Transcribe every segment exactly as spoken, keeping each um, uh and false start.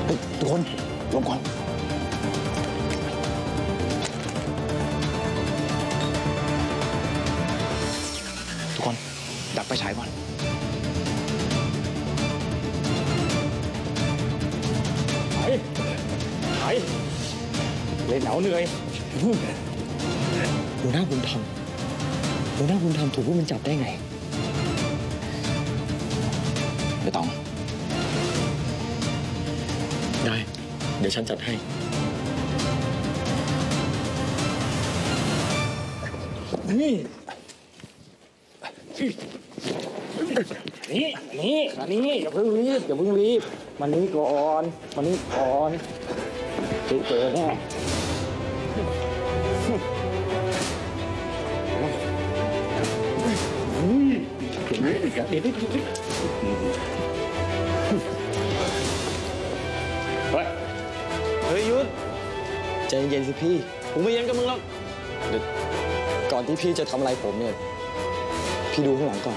เฮ้ยทุกคนลงก่อนทุกคนดับไฟฉายก่อนไปไปเล่นหนาวเหนื่อยหัวหน้าบุญธรรมหัวหน้าบุญธรรมถูกพวกมันจับได้ไงไม่ต้องได้เดี๋ยวฉันจัดให้นี่นี่นี่นี่อย่าเพิ่งรีบอย่าเพิ่งรีบมันนี่ก่อนมันนี่ก่อนเจอแน่เดี๋ยวเดี๋ยวเดี๋ยวเดี๋ยวเฮ้ยเฮ้ยยุทธใจเย็นสิพี่ผมไม่เย็นกับมึงหรอกเดี๋ยวก่อนที่พี่จะทำอะไรผมเนี่ยพี่ดูข้างหลังก่อน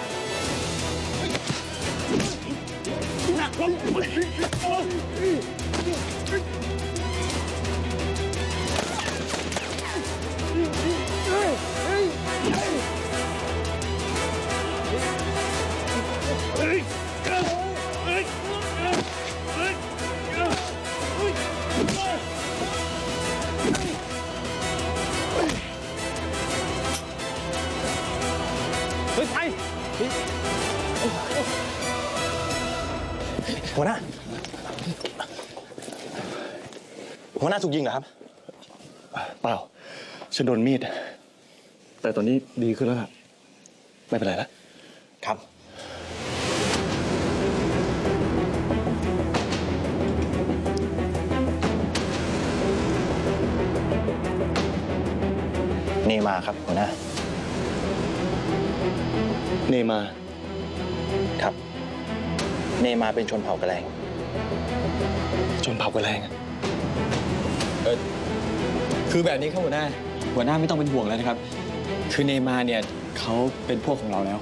หนักลงเฮ้ยไปหัวหน้าหัวหน้าถูกยิงเหรอครับเปล่าฉันโดนมีดแต่ตอนนี้ดีขึ้นแล้วครับไม่เป็นไรแล้วครับเนมาครับหัวหน้าเนมาครับเนมาเป็นชนเผ่ากะแรงชนเผ่ากะแรงเออคือแบบนี้ครับหัวหน้าหัวหน้าไม่ต้องเป็นห่วงแล้วนะครับคือเนมาเนี่ยเขาเป็นพวกของเราแล้ว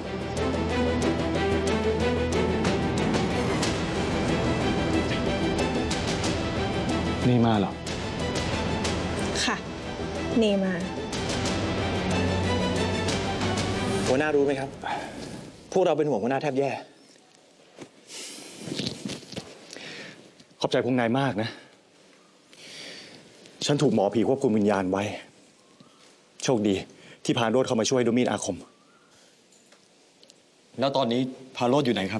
เนมาเหรอค่ะเนมาหัวหน้ารู้ไหมครับพวกเราเป็นห่วงหัวหน้าแทบแย่ขอบใจพวกนายมากนะฉันถูกหมอผีควบคุมวิญญาณไว้โชคดีที่พาโรดเข้ามาช่วยด้วยมีดอาคมแล้วตอนนี้พาโรดอยู่ไหนครับ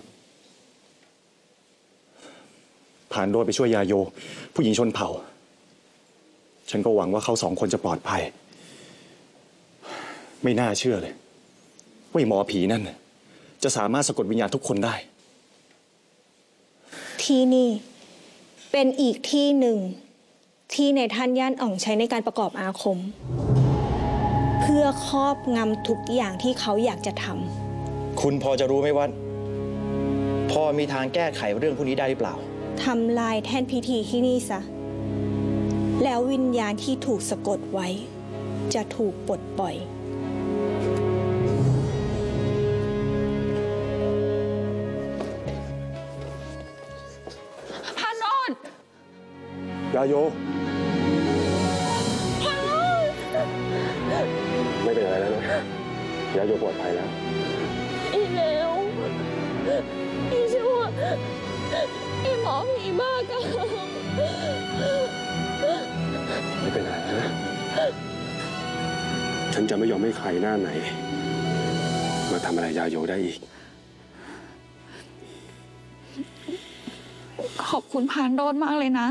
ผ่านโรดไปช่วยยาโยผู้หญิงชนเผ่าฉันก็หวังว่าเขาสองคนจะปลอดภัยไม่น่าเชื่อเลยว่าหมอผีนั่นจะสามารถสะกดวิญญาณทุกคนได้ที่นี่เป็นอีกที่หนึ่งที่ในท่านย่านอ่องใช้ในการประกอบอาคมเพื่อครอบงำทุกอย่างที่เขาอยากจะทำคุณพอจะรู้ไหมว่าพอมีทางแก้ไขเรื่องพวกนี้ได้หรือเปล่าทำลายแท่นพิธีที่นี่ซะแล้ววิญญาณที่ถูกสะกดไว้จะถูกปลดปล่อยยาโยไม่เป็นไรแล้วนะยาโยปลอดภัยแล้วอีแล้วอีชั่วอีหมอผีบ้ากันไม่เป็นไรนะฉันจะไม่ยอมให้ใครหน้าไหนมาทำอะไรยาโยได้อีกขอบคุณพานโดนมากเลยนะ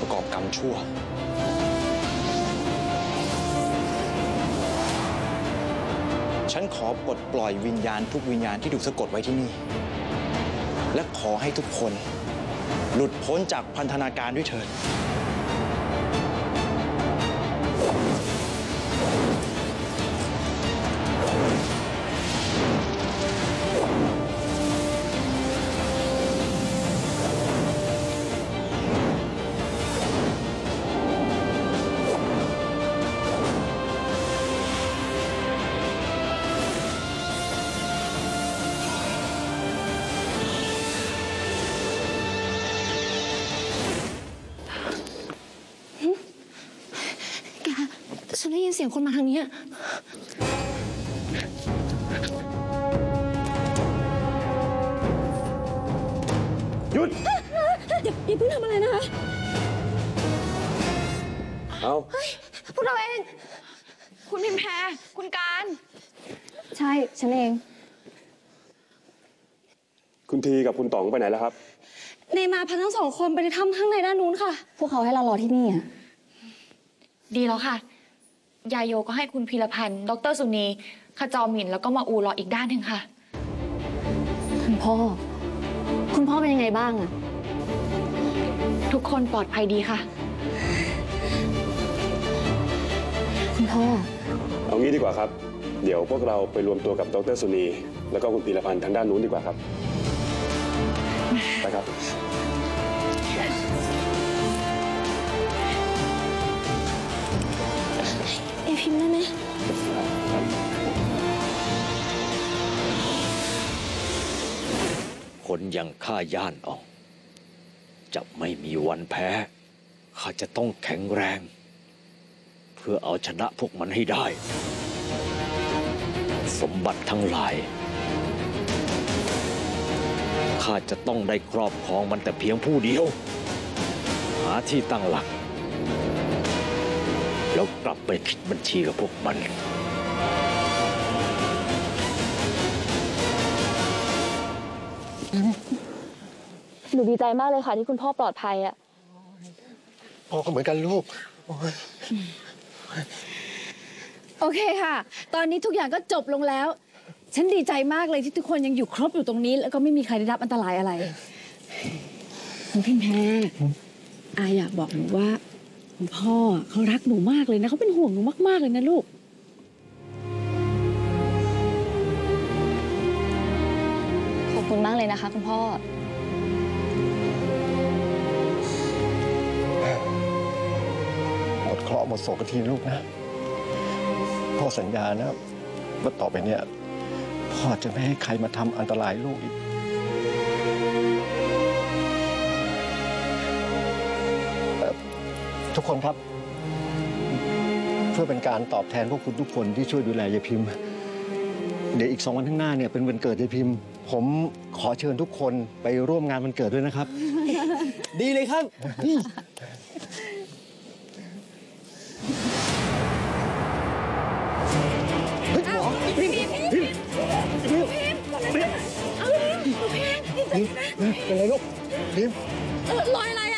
ประกอบกรรมชั่ว ฉันขอปลดปล่อยวิญญาณทุกวิญญาณที่ถูกสะกดไว้ที่นี่ และขอให้ทุกคนหลุดพ้นจากพันธนาการด้วยเถิดฉันได้ยินเสียงคนมาทางนี้หยุดอย่าอย่าเพิ่งทำอะไรนะคะเอาพวกเราเอง คุณพิมแพรคุณการใช่ ฉันเองคุณทีกับคุณต๋องไปไหนแล้วครับเนมาพาทั้งสองคนไปในถ้ำข้างในด้านนู้นค่ะพวกเขาให้เรารอที่นี่อ่ะดีแล้วค่ะ ยายโยก็ให้คุณพีรพันธ์ ดรสุนีขจรหมิ่น แล้วก็มาอูรออีกด้านหนึ่งค่ะคุณพ่อ คุณพ่อเป็นยังไงบ้างอ่ะทุกคนปลอดภัยดีค่ะคุณพ่อเอางี้ดีกว่าครับ เดี๋ยวพวกเราไปรวมตัวกับดรสุนี แล้วก็คุณปีรพันธ์ทางด้านนู้นดีกว่าครับ ไปครับเอพิมพ์ได้ไหมคนอย่างข้าย่านออก จะไม่มีวันแพ้ ข้าจะต้องแข็งแรง เพื่อเอาชนะพวกมันให้ได้ สมบัติทั้งหลาย ข้าจะต้องได้ครอบครองมันแต่เพียงผู้เดียว หาที่ตั้งหลัก แล้วกลับไปคิดบัญชีกับพวกมันหนูดีใจมากเลยค่ะที่คุณพ่อปลอดภัยอะพ่อก็เหมือนกันลูกโอ้ยโอเคค่ะ ตอนนี้ทุกอย่างก็จบลงแล้ว ฉันดีใจมากเลยที่ทุกคนยังอยู่ครบอยู่ตรงนี้ แล้วก็ไม่มีใครได้รับอันตรายอะไรคุณพิมแพรอาอยากบอกหนูว่าคุณพ่อเขารักหนูมากเลยนะเขาเป็นห่วงหนูมากๆเลยนะลูกขอบคุณมากเลยนะคะคุณพ่อหมดเคราะห์หมดโศกกันทีลูกนะ พ่อสัญญานะว่าต่อไปเนี่ยพ่อจะไม่ให้ใครมาทำอันตรายลูกอีก ทุกคนครับ เพื่อเป็นการตอบแทนพวกคุณทุกคนที่ช่วยดูแลยายพิมพ์ เดี๋ยวอีกสองวันข้างหน้าเนี่ยเป็นวันเกิดยายพิมพ์ ผมขอเชิญทุกคนไปร่วมงานวันเกิดด้วยนะครับดีเลยครับเป็นไรลูกพิมพ์เออรอยอะไร